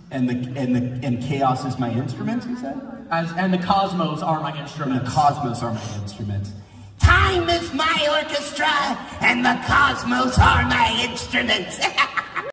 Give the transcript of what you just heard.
And chaos is my instrument, you said? And the cosmos are my instruments. And the cosmos are my instruments. Time is my orchestra, and the cosmos are my instruments.